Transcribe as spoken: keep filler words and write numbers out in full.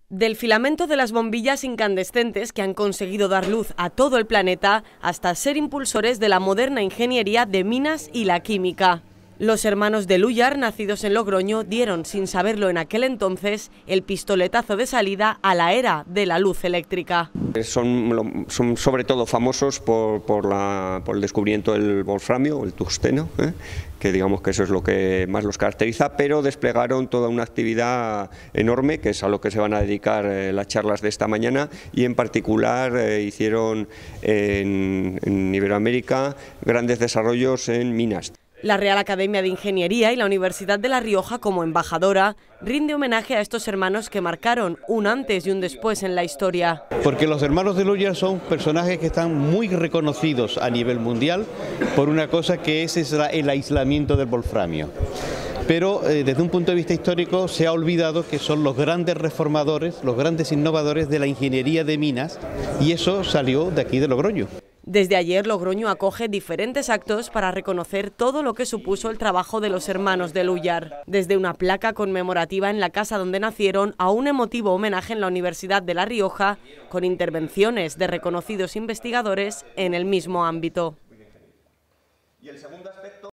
Del filamento de las bombillas incandescentes que han conseguido dar luz a todo el planeta hasta ser impulsores de la moderna ingeniería de minas y la química. Los hermanos de Lúllar, nacidos en Logroño, dieron, sin saberlo en aquel entonces, el pistoletazo de salida a la era de la luz eléctrica. Son, son sobre todo famosos por, por, la, por el descubrimiento del wolframio, el tungsteno, ¿eh? que digamos que eso es lo que más los caracteriza, pero desplegaron toda una actividad enorme, que es a lo que se van a dedicar eh, las charlas de esta mañana, y en particular eh, hicieron en, en Iberoamérica grandes desarrollos en minas. La Real Academia de Ingeniería y la Universidad de La Rioja, como embajadora, rinde homenaje a estos hermanos que marcaron un antes y un después en la historia. Porque los hermanos de Lúllar son personajes que están muy reconocidos a nivel mundial por una cosa que es el aislamiento del wolframio. Pero eh, desde un punto de vista histórico se ha olvidado que son los grandes reformadores, los grandes innovadores de la ingeniería de minas, y eso salió de aquí de Logroño. Desde ayer Logroño acoge diferentes actos para reconocer todo lo que supuso el trabajo de los hermanos de Lúllar. Desde una placa conmemorativa en la casa donde nacieron a un emotivo homenaje en la Universidad de La Rioja, con intervenciones de reconocidos investigadores en el mismo ámbito.